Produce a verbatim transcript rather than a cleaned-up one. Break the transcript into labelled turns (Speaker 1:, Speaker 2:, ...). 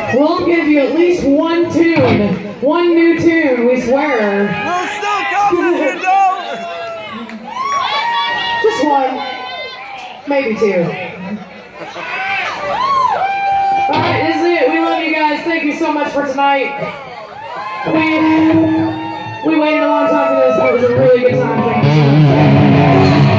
Speaker 1: We'll give you at least one tune. One new tune, we swear.
Speaker 2: We're still coming, you know.
Speaker 1: Just one. Maybe two. Alright, this is it. We love you guys. Thank you so much for tonight. We, we waited a long time for this, but it was a really good time. Thank you so much.